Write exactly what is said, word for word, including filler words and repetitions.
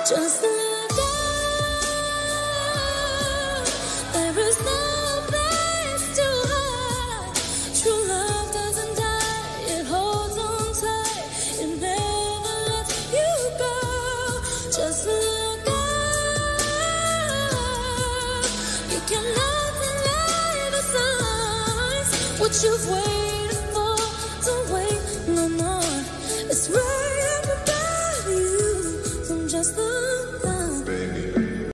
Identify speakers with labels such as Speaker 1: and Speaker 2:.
Speaker 1: Just look up. There is no place to hide. True love doesn't die. It holds on tight. It never lets you go. Just look up. You cannot deny the signs. What you've waited for, don't wait no more. It's right.